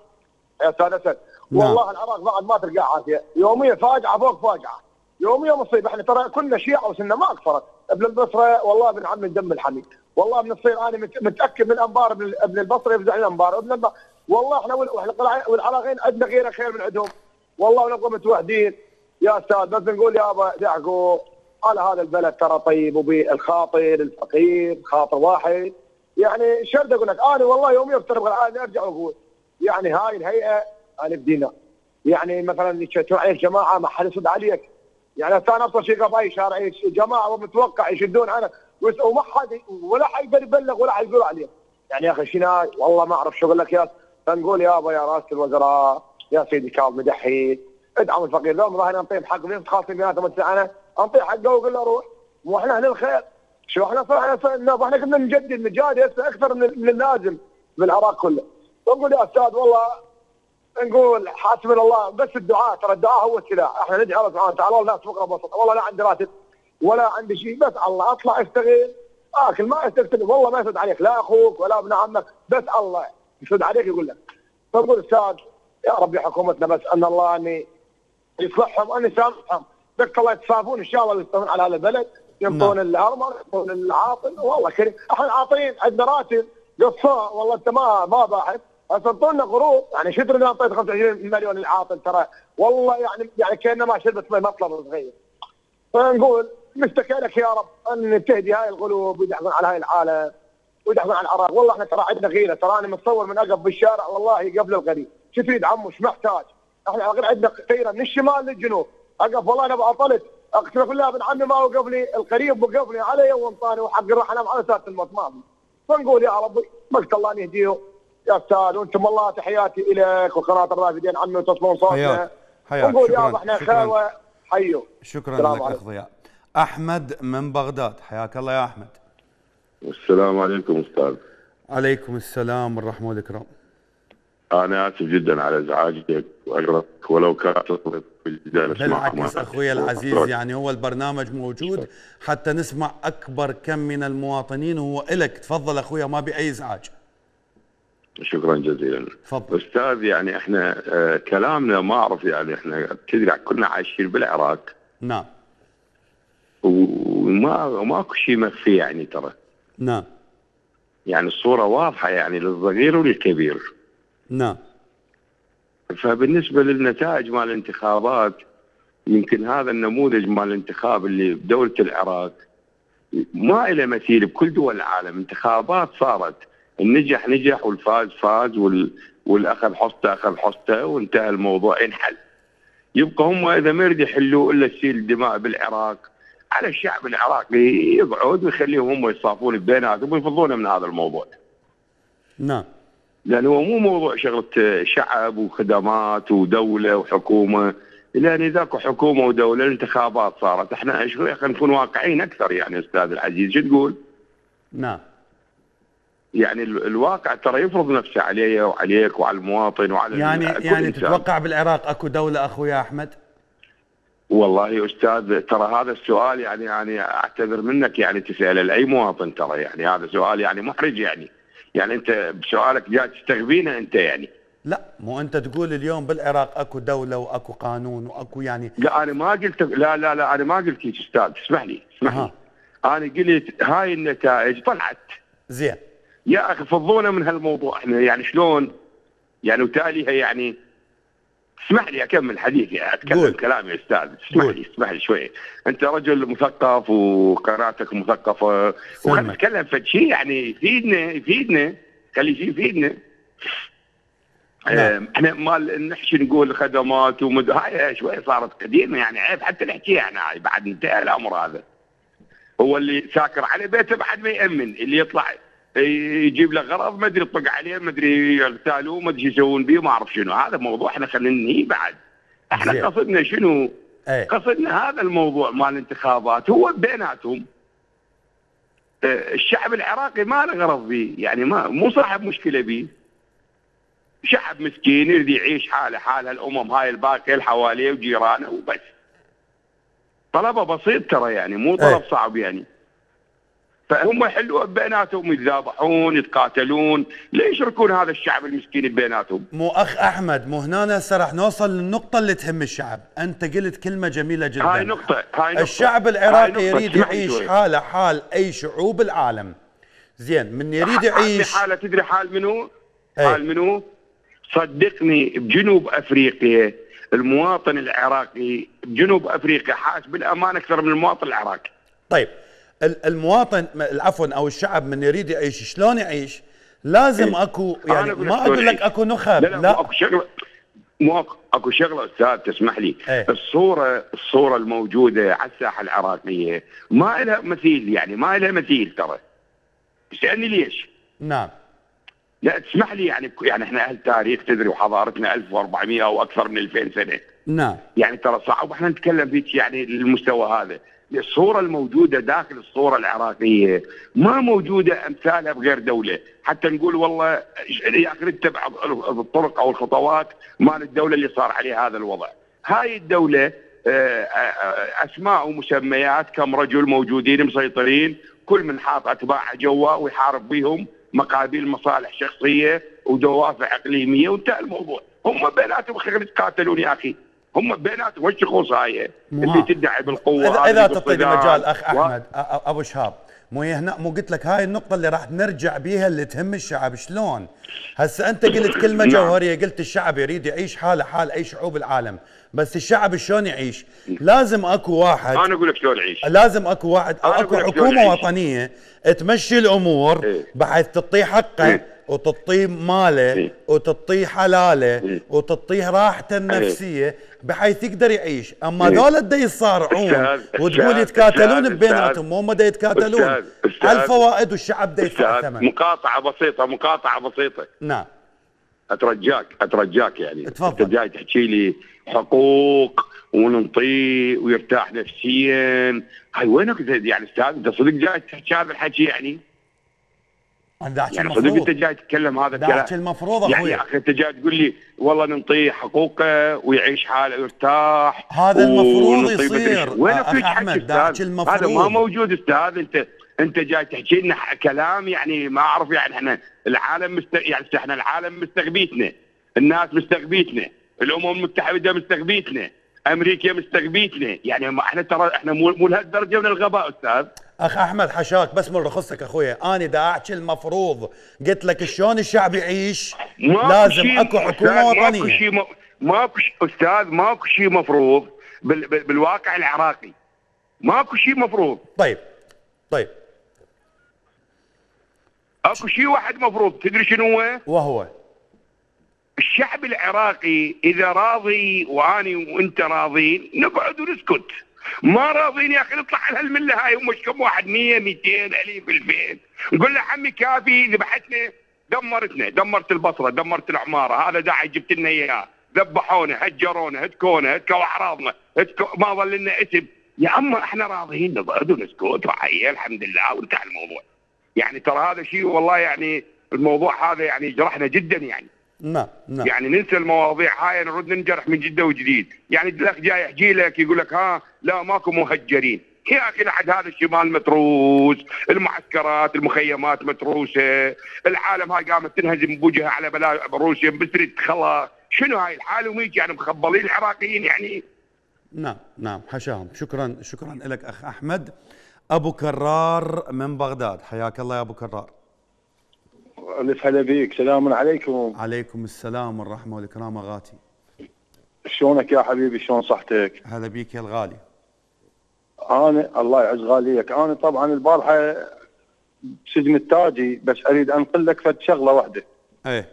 استاذ اسد والله العراق بعد ما تلقى عافيه يوميا فاجعه فوق فاجعه يوميا مصيبه. احنا ترى كنا شيعه وسنه ما اكثرت ابن البصره والله ابن عم الدم الحميد والله من الصير انا متاكد من انبار ابن البصره يفزع الانبار والله احنا والعراقيين عندنا غيره خير من عندهم والله ونبقى متوحدين يا استاذ. بس نقول يابا ضحكوا على هذا البلد ترى طيب وبالخاطر الفقير خاطر واحد. يعني شرد اقول لك انا والله يوميا افترض الان ارجع واقول يعني هاي الهيئه 1000 دينار. يعني مثلا عليك جماعه ما حد يصد عليك. يعني انا ابطل شيء في اي شارع جماعه ومتوقع يشدون عنه وما حد ولا حد يقدر يبلغ ولا حد يقول عليه. يعني يا اخي شنو والله ما اعرف شو اقول لك يا نقول يابا يا رئاسه الوزراء يا سيدي كاظم مدحي ادعم الفقير. لو ظاهر نعطيهم حق ليش تخاصم بيناتهم انا انطيه حقه وقول له روح. مو احنا اهل الخير شو احنا صراحه احنا كنا نجادل هسه اكثر من اللازم بالعراق كله. نقول يا استاذ والله نقول حسبنا الله. بس الدعاء ترى الدعاء هو السلاح. احنا ندعي الله سبحانه وتعالى والناس فقراء بسط والله لا عندي راتب ولا عندي شيء بس الله اطلع اشتغل اكل ما استفتن والله ما يسد عليك لا اخوك ولا ابن عمك بس الله يسد عليك يقول لك. فنقول استاذ يا ربي حكومتنا بس ان الله اني يصلحهم اني سامحهم بس الله يتصافون ان شاء الله ويستمرون على هذا البلد ينطون الارمر ينطون العاطل والله كريم. احنا عاطين عندنا راتب قصاء والله انت ما باحث اعطونا قروض. يعني شو تدري انا اعطيت 25 مليون للعاطل ترى والله يعني كانما شربت مي مطلب صغير. فنقول مستكينك يا رب ان تهدي هاي القلوب ويدحقون على هاي العالم ويدحقون على العراق. والله احنا ترى عندنا غيره ترى انا متصور من اقف بالشارع والله قبل الغريب شو تريد عمو ايش محتاج. احنا عندنا غيره من الشمال للجنوب اقف والله انا بعطلت اقسم بالله ابن عمي ما وقف لي القريب وقف لي علي وانطاني وحق الروح انام على ساعه الموت ما. فنقول يا ربي مقت الله يهديهم يا استاذ. وانتم والله تحياتي اليك وقناه الرافدين عمي وتصلون صوتنا. حياك نقول يا احنا خير حيوا. شكرا لك اخ ضياء. احمد من بغداد حياك الله يا احمد. السلام عليكم استاذ. عليكم السلام والرحمه والإكرام. انا اسف جدا على ازعاجك واقرأك ولو كانت بالعكس اخوي العزيز يعني هو البرنامج موجود حتى نسمع اكبر كم من المواطنين وهو الك. تفضل اخويا ما باي ازعاج. شكرا جزيلا. تفضل استاذ. يعني احنا كلامنا ما اعرف يعني احنا تدري كنا عايشين بالعراق. نعم. وماكو شيء مخفي يعني ترى. نعم. يعني الصوره واضحه يعني للصغير وللكبير. نعم. فبالنسبه للنتائج مال الانتخابات يمكن هذا النموذج مال الانتخاب اللي بدوله العراق ما له مثيل بكل دول العالم. انتخابات صارت النجح نجح والفاز فاز والاخذ حصته اخذ حصته وانتهى الموضوع ينحل. يبقى هم اذا ما يريد يحلوا الا تسيل الدماء بالعراق على الشعب العراقي يقعد ويخليهم هم يصافون بيناتهم ويفضون من هذا الموضوع. نعم. لأن هو مو موضوع شغلة شعب وخدمات ودولة وحكومة. لأن إذا اكو حكومة ودولة الانتخابات صارت احنا خلينا نكون واقعيين أكثر يعني أستاذ العزيز. شو تقول؟ نعم. يعني الواقع ترى يفرض نفسه علي وعليك وعلى المواطن وعلى يعني تتوقع بالعراق اكو دولة اخويا احمد؟ والله يا استاذ ترى هذا السؤال يعني اعتذر منك يعني تسأله لاي مواطن ترى يعني هذا سؤال يعني محرج يعني انت بسؤالك جاي تستغبينا انت يعني. لا مو انت تقول اليوم بالعراق اكو دولة واكو قانون واكو يعني. لا انا ما قلت لا انا ما قلت لك استاذ اسمح لي. انا قلت هاي النتائج طلعت زين يا اخي فضونا من هالموضوع احنا يعني شلون يعني وتاليها يعني اسمح لي اكمل حديثي، اتكلم كلامي يا استاذ. اسمح لي شوي. انت رجل مثقف وقناتك مثقفه، وخلينا نتكلم في شيء يعني يفيدنا خلي شيء يفيدنا. احنا مال نحكي نقول خدمات هاي شوي صارت قديمه، يعني عيب حتى نحكيها احنا، بعد انتهى الامر هذا. هو اللي ساكر على بيته بعد ما يامن، اللي يطلع يجيب له غرض ما ادري يطق عليه، ما ادري يغتالوه، ما ادري يسوون بيه، ما اعرف شنو. هذا موضوع احنا خلينا ننهيه بعد. احنا قصدنا شنو؟ قصدنا هذا الموضوع مال الانتخابات هو بيناتهم. الشعب العراقي ما له غرض به، يعني مو صاحب مشكله به. شعب مسكين يريد يعيش حاله الامم هاي الباقيه اللي حواليه وجيرانه وبس. طلبه بسيط ترى، يعني مو طلب صعب يعني. فهم يحلوا بيناتهم، يتذابحون يتقاتلون، ليش يشركون هذا الشعب المسكين بيناتهم؟ مو اخ احمد، مو هنا هسه راح نوصل للنقطه اللي تهم الشعب. انت قلت كلمه جميله جدا. هاي نقطه. الشعب العراقي يريد يعيش حاله حال اي شعوب العالم. زين، من يريد يعيش حاله، تدري حال منو؟ حال منو؟ صدقني بجنوب افريقيا المواطن العراقي بجنوب افريقيا حاس بالامان اكثر من المواطن العراقي. طيب المواطن عفوا او الشعب من يريد يعيش شلون يعيش؟ لازم اكو يعني ما اقول لك اكو نخب، لا اكو شغله، مو اكو شغله استاذ تسمح لي. الصوره الموجوده على الساحه العراقيه ما لها مثيل، يعني ما لها مثيل ترى. اسالني ليش؟ نعم. لا تسمح لي، يعني احنا اهل تاريخ تدري، وحضارتنا 1400 او اكثر من 2000 سنه. نعم. يعني ترى صعب احنا نتكلم فيك يعني للمستوى هذا. الصوره الموجوده داخل الصوره العراقيه ما موجوده امثالها بغير دوله، حتى نقول والله يا اخي نتبع الطرق او الخطوات مال الدوله اللي صار عليها هذا الوضع. هاي الدوله اسماء ومسميات، كم رجل موجودين مسيطرين، كل من حاط اتباعه جوا ويحارب بيهم مقابل مصالح شخصيه ودوافع اقليميه، وانتهى الموضوع. هم بيناتهم خلينا يتقاتلون يا اخي، هم بيناتهم وش شخوص هاي اللي تدعي بالقوه. اذا تعطيني مجال اخ احمد ابو شهاب، مو هنا مو قلت لك هاي النقطه اللي راح نرجع بيها اللي تهم الشعب شلون؟ هسه انت قلت كلمه جوهريه، قلت الشعب يريد يعيش حاله حال اي شعوب العالم، بس الشعب شلون يعيش؟ لازم اكو واحد، انا اقول لك شلون يعيش، لازم اكو واحد او اكو حكومه وطنيه تمشي الامور بحيث تعطيه حقه وتعطيه ماله وتعطيه حلاله وتعطيه راحته النفسيه بحيث يقدر يعيش. اما ذولا دا يصارعون وتقول يتكاتلون بيناتهم، مو هم دا يتكاتلون على الفوائد والشعب دا يدفع الثمن. مقاطعه بسيطه. نعم. اترجاك يعني. تفضل. انت جاي تحكي لي حقوق وننطيه ويرتاح نفسيا، هاي وينك يعني استاذ؟ انت صدق جاي تحكي هذا الحكي يعني؟ يعني صدق انت جاي تتكلم هذا الكلام؟ المفروض اخوي. يعني يا اخي انت جاي تقول لي والله ننطيه حقوقه ويعيش حاله ويرتاح، هذا المفروض يصير. وينك اخ احمد داعش المفروض، هذا ما موجود استاذ. انت جاي تحكي لنا كلام يعني ما اعرف، يعني احنا العالم يعني احنا العالم مستغبيتنا، الناس مستغبيتنا، الامم المتحده مستغبيتنا، امريكا مستغبيتنا، يعني احنا ترى احنا مو لهالدرجه من الغباء استاذ. اخ احمد حشاك، بس من رخصتك اخويا، انا دا احكي المفروض، قلت لك شلون الشعب يعيش. لازم اكو حكومه وطنيه. ماكو استاذ، ماكو شيء مفروض بالواقع العراقي، ماكو شيء مفروض. طيب اكو شيء واحد مفروض، تدري شنو هو؟ وهو الشعب العراقي اذا راضي واني وانت راضين نقعد ونسكت، ما راضين يا اخي نطلع على هالمله هاي. هم كم واحد 100 200 1000 2000 نقول له عمي كافي، ذبحتنا دمرت البصره، دمرت العماره، هذا داعي جبت لنا اياه، ذبحونا هجرونا هتكونا هتكوا اعراضنا ما ظل لنا اسم. يا عم احنا راضيين نقعد ونسكت وعيا الحمد لله وانتهى الموضوع. يعني ترى هذا شيء والله يعني الموضوع هذا يعني جرحنا جدا يعني. نعم. يعني ننسى المواضيع هاي، نرد ننجرح من جده وجديد. يعني الاخ جاي يحكي لك يقول لك لا ماكو مهجرين، يا اخي لحد هذا الشمال متروس، المعسكرات المخيمات متروسه، العالم هاي قامت تنهزم بوجهها على بلا روسيا بسرد خلاص. شنو هاي الحال وميجي يعني مخبلين العراقيين يعني. نعم حشاهم. شكرا لك اخ احمد. ابو كرار من بغداد، حياك الله يا ابو كرار. الف هلا بيك، سلام عليكم. عليكم السلام والرحمه والإكرام اغاتي. شلونك يا حبيبي؟ شلون صحتك؟ هلا بيك يا الغالي. انا الله يعز غاليك، انا طبعا البارحه بسجن التاجي، بس اريد انقل لك فد شغله واحده. ايه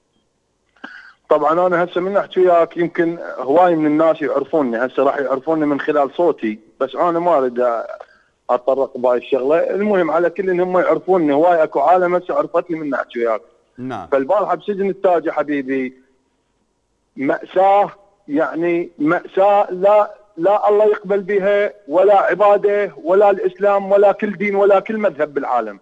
طبعا انا هسه من احكي وياك يمكن هواي من الناس يعرفوني، هسه راح يعرفوني من خلال صوتي، بس انا ما اريد اتطرق بهاي الشغله. المهم على كل ان هم يعرفوني، هواي اكو عالم هسه عرفتني من احكي وياك. نعم. فالبارحه بسجن التاجي حبيبي مأساة، يعني مأساة لا الله يقبل بها، ولا عباده ولا الاسلام ولا كل دين ولا كل مذهب بالعالم.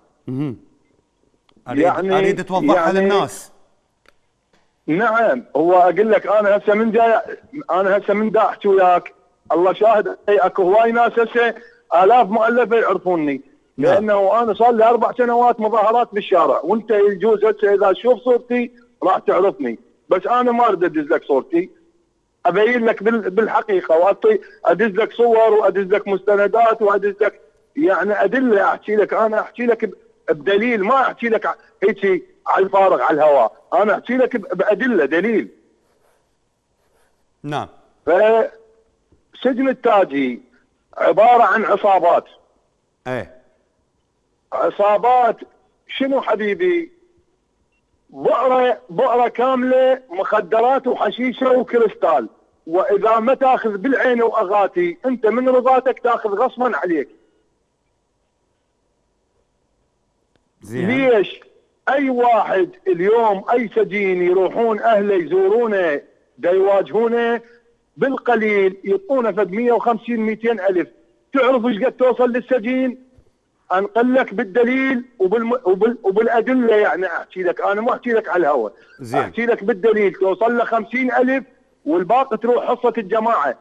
اريد توضحها للناس. نعم، هو اقول لك انا هسه من دا احكي وياك، الله شاهد اكو هواي ناس هسه الاف مؤلفه يعرفوني، لانه انا صار لي 4 سنوات مظاهرات بالشارع، وانت يجوز هسه اذا تشوف صورتي راح تعرفني، بس انا ما اريد ادز لك صورتي، ابين لك بالحقيقه، واعطي ادز لك صور وادز لك مستندات وادز لك يعني ادله، احكي لك، انا احكي لك بدليل، ما احكي لك هيك على الفارغ على الهواء، انا احكي لك بادله دليل. نعم. فسجن التاجي عباره عن عصابات. ايه عصابات شنو حبيبي؟ بؤره كامله مخدرات وحشيشه وكريستال، واذا ما تاخذ بالعين واغاتي انت من رضاتك تاخذ غصبا عليك. زين. ليش؟ اي واحد اليوم اي سجين يروحون اهله يزورونه دا يواجهونه بالقليل يعطونه فد 150 200 الف، تعرف ايش قد توصل للسجين؟ انقل لك بالدليل وبالادله، يعني احكي لك، انا ما احكي لك على الهواء، احكي لك بالدليل، توصل له 50 الف والباقي تروح حصه الجماعه.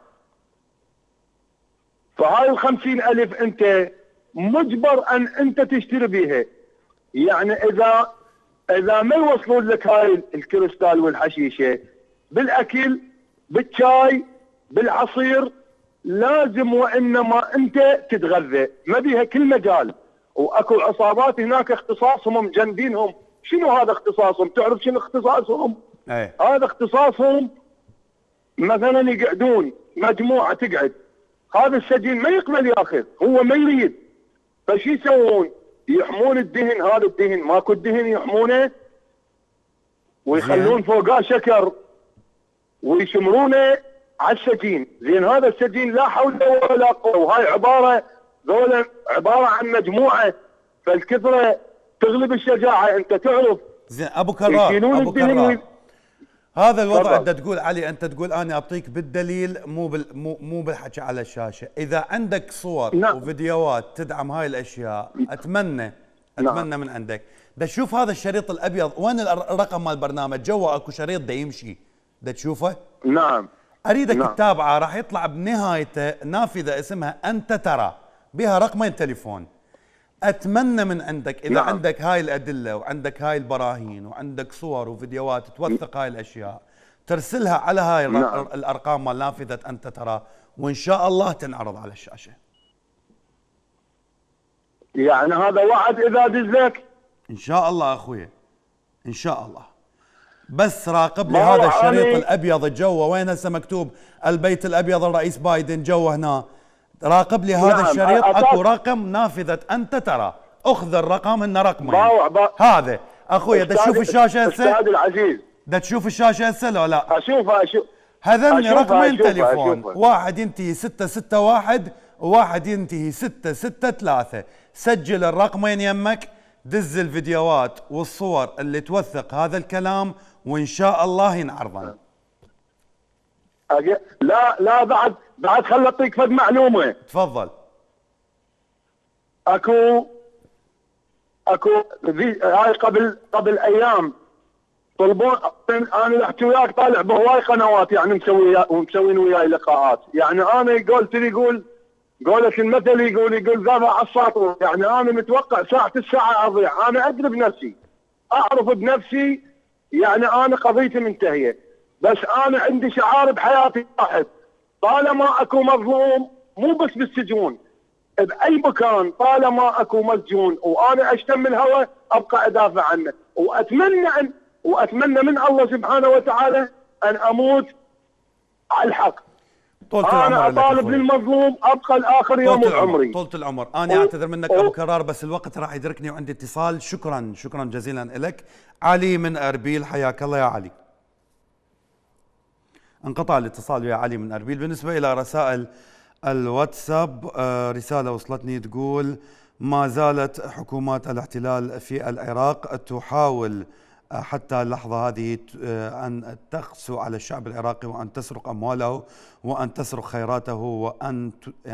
فهاي ال 50 الف انت مجبر ان انت تشتري بيها، يعني اذا ما يوصلون لك هاي الكريستال والحشيشه بالاكل بالشاي بالعصير، لازم وانما انت تتغذى، ما بيها كل مجال. واكو عصابات هناك اختصاصهم مجندينهم، شنو هذا اختصاصهم؟ تعرف شنو اختصاصهم؟ ايه هذا اختصاصهم مثلا يقعدون مجموعه تقعد، هذا السجين ما يقبل ياخذ، هو ما يريد، فشي يسوون؟ يحمون الدهن، هذا الدهن ماكو الدهن يحمونه ويخلون فوقاه شكر ويشمرونه على السجين. زين هذا السجين لا حول ولا قوه، وهاي عباره عن مجموعه، فالكثره تغلب الشجاعه، انت تعرف. زين ابو كرار هذا الوضع انت تقول علي، انت تقول انا اعطيك بالدليل مو بالحكي على الشاشه، اذا عندك صور وفيديوهات تدعم هاي الاشياء اتمنى من عندك. دا تشوف هذا الشريط الابيض، وين الرقم مال البرنامج؟ جوا اكو شريط دا يمشي، دا تشوفه؟ نعم. اريدك تتابعه، راح يطلع بنهايته نافذه اسمها انت ترى، بها رقمين تليفون. اتمنى من عندك اذا عندك هاي الادله وعندك هاي البراهين وعندك صور وفيديوهات توثق هاي الاشياء، ترسلها على هاي الارقام مال نافذه انت ترى، وان شاء الله تنعرض على الشاشه. يعني هذا وعد اذا دزلك؟ ان شاء الله اخويا، ان شاء الله. بس راقب لي هذا الشريط الابيض جوا، وين هسه مكتوب البيت الابيض الرئيس بايدن جوا هنا، راقب لي هذا الشريط، اكو رقم نافذه انت ترى، اخذ الرقم، هن رقمين. هذا اخويا دا تشوف الشاشه هسه؟ استاذ العزيز دا تشوف الشاشه هسه لو لا؟ اشوف هذني رقمين تليفون، واحد ينتهي 661 وواحد ينتهي 663. سجل الرقمين يمك، دز الفيديوهات والصور اللي توثق هذا الكلام، وان شاء الله ينعرضن. لا بعد خل اعطيك فد معلومه. تفضل. اكو هاي قبل ايام طلبون، انا احكي وياك طالع بهواي قنوات، يعني مسوين وياي لقاءات، يعني انا قولت المثل يقول ذبح على الساطور، يعني انا متوقع ساعه الساعه اضيع، انا ادري بنفسي، اعرف بنفسي، يعني انا قضيتي منتهيه، بس انا عندي شعار بحياتي واحد، طالما اكو مظلوم مو بس بالسجون، باي مكان طالما اكو مسجون وانا اشتم الهوى ابقى ادافع عنه، واتمنى من الله سبحانه وتعالى ان اموت على الحق. طولت انا العمر لك اطالب أخوي. للمظلوم ابقى لاخر يوم من عمري. طولة العمر. انا اعتذر منك ابو كرار، بس الوقت راح يدركني وعندي اتصال. شكرا جزيلا لك. علي من اربيل، حياك الله يا علي. انقطع الاتصال ويا علي من اربيل. بالنسبه الى رسائل الواتساب، رساله وصلتني تقول: ما زالت حكومات الاحتلال في العراق تحاول حتى اللحظة هذه أن تقسو على الشعب العراقي، وأن تسرق أمواله، وأن تسرق خيراته، وأن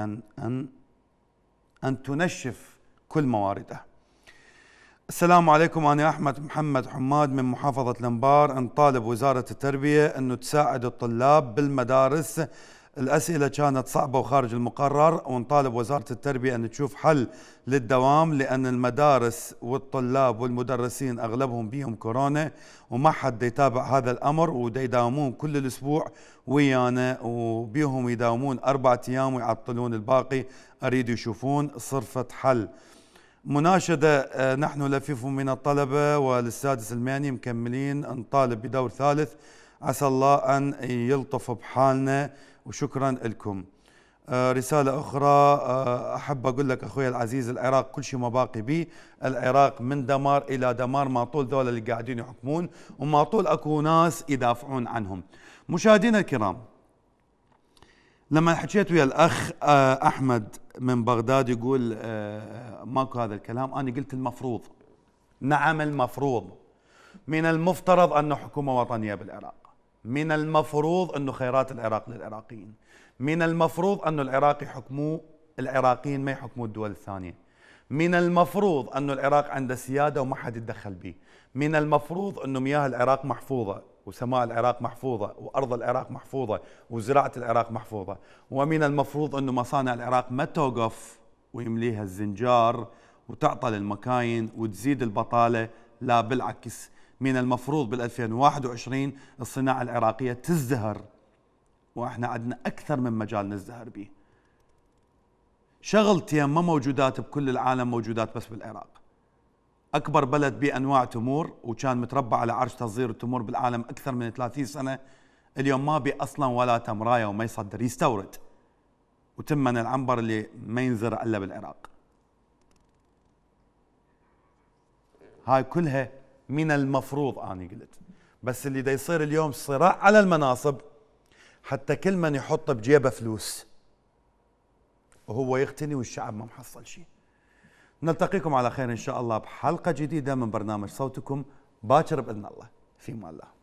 أن تنشف كل موارده. السلام عليكم، أنا أحمد محمد حماد من محافظة الأنبار. نطالب وزارة التربية أنه تساعد الطلاب بالمدارس، الأسئلة كانت صعبة وخارج المقرر، ونطالب وزارة التربية أن تشوف حل للدوام، لأن المدارس والطلاب والمدرسين أغلبهم بيهم كورونا، وما حد يتابع هذا الأمر، ودا يداومون كل الأسبوع ويانا، وبيهم يداومون 4 أيام ويعطلون الباقي. أريد يشوفون صرفة حل. مناشدة، نحن لفيف من الطلبة وللسادس المهني مكملين، نطالب بدور ثالث، عسى الله أن يلطف بحالنا، وشكرا لكم. رسالة أخرى، أحب أقول لك أخوي العزيز، العراق كل شيء ما باقي به، العراق من دمار إلى دمار، ما طول ذولا اللي قاعدين يحكمون، وما طول أكو ناس يدافعون عنهم. مشاهدينا الكرام، لما حكيت ويا الأخ أحمد من بغداد يقول ماكو هذا الكلام، أنا قلت المفروض. نعم المفروض. من المفترض أنه حكومة وطنية بالعراق، من المفروض أنه خيرات العراق للعراقيين، من المفروض أنه العراق يحكموا العراقيين ما يحكموا الدول الثانية، من المفروض أنه العراق عنده سيادة وما حد يتدخل به، من المفروض أنه مياه العراق محفوظة، وسماء العراق محفوظة، وأرض العراق محفوظة، وزراعة العراق محفوظة، ومن المفروض أنه مصانع العراق ما توقف ويمليها الزنجار وتعطل المكاين وتزيد البطالة، لا بالعكس. من المفروض بال2021 الصناعة العراقية تزدهر، واحنا عندنا أكثر من مجال نزدهر به. شغلتين ما موجودات بكل العالم، موجودات بس بالعراق. أكبر بلد بأنواع تمور، وكان متربع على عرش تصدير التمور بالعالم أكثر من 30 سنة، اليوم ما بي أصلا ولا تمراية وما يصدر، يستورد. وتمن العنبر اللي ما ينزرع إلا بالعراق. هاي كلها من المفروض، أنا قلت. بس اللي دا يصير اليوم صراع على المناصب، حتى كل من يحط بجيبه فلوس وهو يغتني والشعب ما محصل شيء. نلتقيكم على خير إن شاء الله بحلقة جديدة من برنامج صوتكم باكر بإذن الله. في أمان الله.